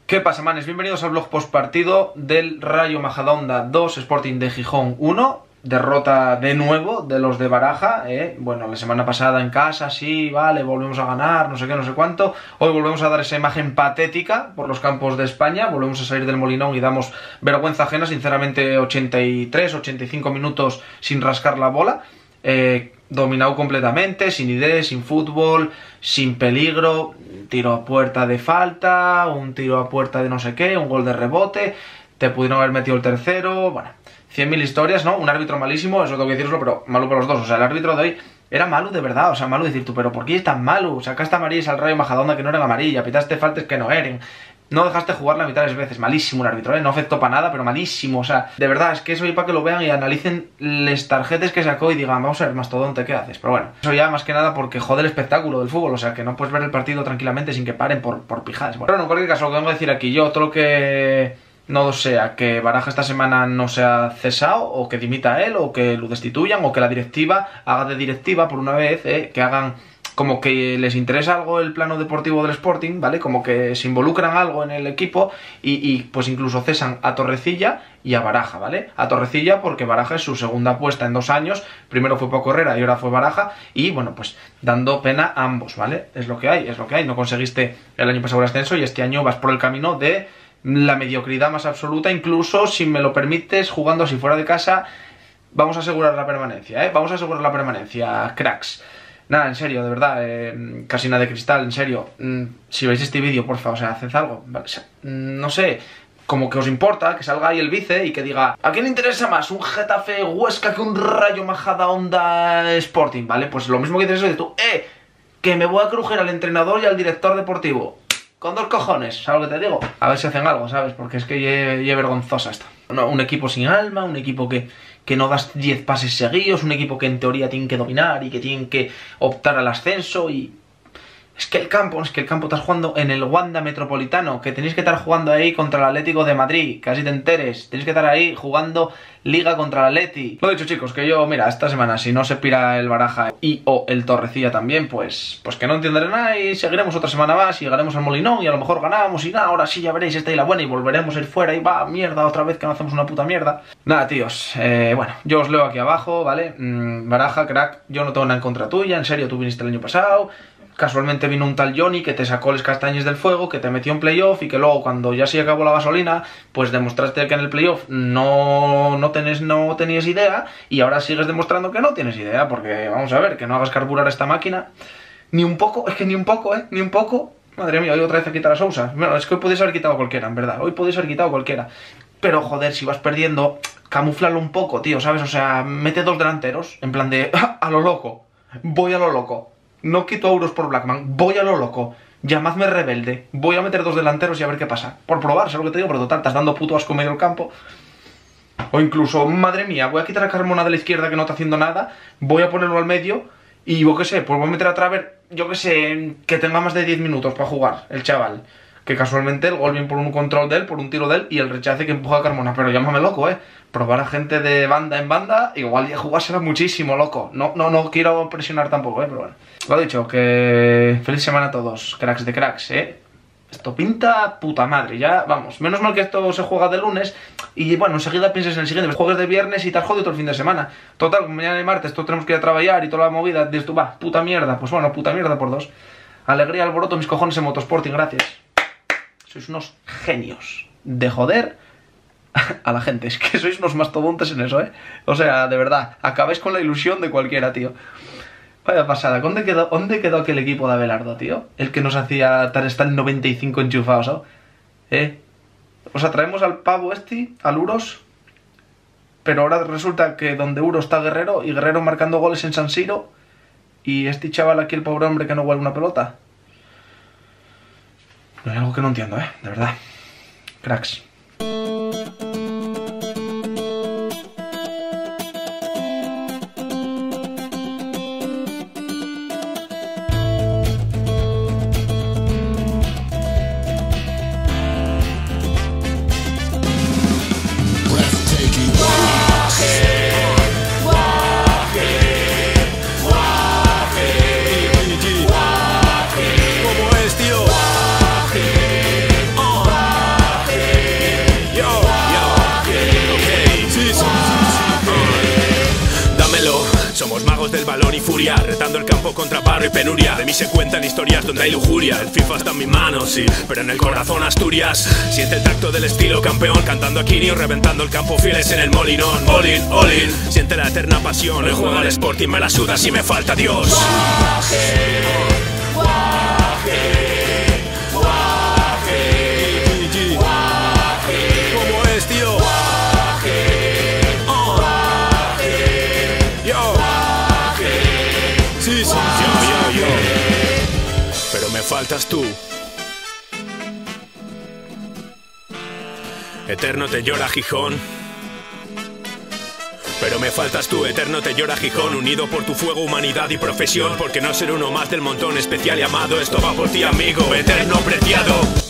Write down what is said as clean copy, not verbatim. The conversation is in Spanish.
¿Qué pasa, manes? Bienvenidos al vlog post partido del Rayo Majadahonda 2, Sporting de Gijón 1. Derrota de nuevo de los de Baraja, Bueno, la semana pasada en casa, sí, vale, volvemos a ganar, no sé qué, no sé cuánto. Hoy volvemos a dar esa imagen patética por los campos de España. Volvemos a salir del Molinón y damos vergüenza ajena, sinceramente. 83, 85 minutos sin rascar la bola. Dominado completamente, sin ideas, sin fútbol, sin peligro. Tiro a puerta de falta, un tiro a puerta de no sé qué, un gol de rebote. Te pudieron haber metido el tercero, bueno, 100.000 historias, ¿no? Un árbitro malísimo, eso tengo que decirlo, pero malo para los dos. O sea, el árbitro de hoy era malo de verdad, o sea, malo decir tú, pero ¿por qué es tan malo? Sacaste amarillas al Rayo Majadahonda que no eran amarillas, pitaste faltas que no eran. No dejaste jugar la mitad de las veces. Malísimo el árbitro, no afectó para nada, pero malísimo. O sea, de verdad, es que eso y para que lo vean y analicen las tarjetas que sacó y digan, vamos a ver, mastodonte, ¿qué haces? Pero bueno, eso ya más que nada porque jode el espectáculo del fútbol. O sea, que no puedes ver el partido tranquilamente sin que paren por pijadas. Bueno, en cualquier caso, lo que vengo a decir aquí yo, todo lo que no sea que Baraja esta semana no sea cesado, o que dimita a él, o que lo destituyan, o que la directiva haga de directiva por una vez, que hagan como que les interesa algo el plano deportivo del Sporting, ¿vale? Como que se involucran algo en el equipo y pues incluso cesan a Torrecilla y a Baraja, ¿vale? A Torrecilla porque Baraja es su segunda apuesta en 2 años, primero fue Paco Herrera y ahora fue Baraja, y bueno, pues dando pena a ambos, ¿vale? Es lo que hay, es lo que hay. No conseguiste el año pasado el ascenso y este año vas por el camino de la mediocridad más absoluta. Incluso, si me lo permites, jugando así fuera de casa, vamos a asegurar la permanencia, ¿eh? Vamos a asegurar la permanencia, cracks. Nada, en serio, de verdad, casi nada de cristal, en serio. Si veis este vídeo, por favor, o sea, haced algo, ¿vale? O sea, no sé, como que os importa que salga ahí el vice y que diga, ¿a quién le interesa más un Getafe Huesca que un Rayo Majadahonda Sporting? ¿Vale? Pues lo mismo que dices de tú, que me voy a crujir al entrenador y al director deportivo. Con 2 cojones, ¿sabes lo que te digo? A ver si hacen algo, ¿sabes? Porque es que ya vergonzosa esto. No, un equipo sin alma, un equipo que no das 10 pases seguidos, un equipo que en teoría tienen que dominar y que tienen que optar al ascenso. Y es que el campo estás jugando en el Wanda Metropolitano, que tenéis que estar jugando ahí contra el Atlético de Madrid, casi te enteres. Tenéis que estar ahí jugando Liga contra el Atleti. Lo dicho, chicos, que yo, mira, esta semana, si no se pira el Baraja y o el Torrecilla también, pues que no entenderé nada y seguiremos otra semana más y llegaremos al Molinón y a lo mejor ganamos y nada, ahora sí ya veréis, esta y la buena, y volveremos a ir fuera y va, mierda, otra vez que no hacemos una puta mierda. Nada, tíos, bueno, yo os leo aquí abajo, ¿vale? Baraja, crack, yo no tengo nada en contra tuya, en serio, tú viniste el año pasado. Casualmente vino un tal Johnny que te sacó las castañas del fuego, que te metió en playoff y que luego cuando ya se acabó la gasolina, pues demostraste que en el playoff no tenías idea, y ahora sigues demostrando que no tienes idea, porque vamos a ver, que no hagas carburar esta máquina ni un poco, es que ni un poco, ni un poco. Madre mía, hoy otra vez a quitar a Sousa. Bueno, es que hoy podéis haber quitado a cualquiera, en verdad, hoy podéis haber quitado a cualquiera. Pero joder, si vas perdiendo, camuflalo un poco, tío, ¿sabes? O sea, mete 2 delanteros, en plan de, a lo loco, voy a lo loco. No quito a euros por Blackman, voy a lo loco. Llamadme rebelde, voy a meter 2 delanteros y a ver qué pasa. Por probar, ¿sabes lo que te digo? Pero total, estás dando puto asco en medio del campo. O incluso, madre mía, voy a quitar a Carmona de la izquierda que no está haciendo nada, voy a ponerlo al medio y yo qué sé, pues voy a meter a Traver, yo qué sé, que tenga más de 10 minutos para jugar, el chaval. Que casualmente el gol viene por un control de él, por un tiro de él y el rechace que empuja a Carmona. Pero llámame loco, probar a gente de banda en banda, igual ya jugársela muchísimo, loco. No quiero presionar tampoco, pero bueno. Lo dicho, que feliz semana a todos, cracks de cracks, Esto pinta puta madre, ya, vamos. Menos mal que esto se juega de lunes y bueno, enseguida pienses en el siguiente. Juegues de viernes y te has jodido todo el fin de semana. Total, como mañana y martes todos tenemos que ir a trabajar y toda la movida, dices tú, va, puta mierda. Pues bueno, puta mierda por 2. Alegría, alboroto, mis cojones en Motosporting, gracias. Sois unos genios de joder a la gente. Es que sois unos mastodontes en eso, O sea, de verdad, acabáis con la ilusión de cualquiera, tío. Vaya pasada. ¿Dónde quedó aquel equipo de Abelardo, tío? El que nos hacía estar en 95 enchufados, ¿no? O sea, traemos al pavo al Uros, pero ahora resulta que donde Uros está Guerrero, y Guerrero marcando goles en San Siro, y este chaval aquí, el pobre hombre que no huele una pelota. No hay algo que no entiendo, de verdad. Cracks. ¿Cómo es, tío? furia, retando el campo contra barro y penuria. De mí se cuentan historias donde hay lujuria. El FIFA está en mi mano, sí, pero en el corazón Asturias. Siente el tacto del estilo campeón, cantando a Kirio, reventando el campo fieles en el molinón. All in, all in, siente la eterna pasión. El juego al Sporting me la suda si me falta Dios. Guaje, guaje, guaje, guaje. ¿Cómo es, tío? Guaje, guaje, yo, guaje. Sí, sí, yo. Pero me faltas tú. Eterno te llora Gijón. Pero me faltas tú, eterno te llora Gijón. Unido por tu fuego, humanidad y profesión. Porque no ser uno más del montón especial y amado. Esto va por ti, amigo, eterno preciado.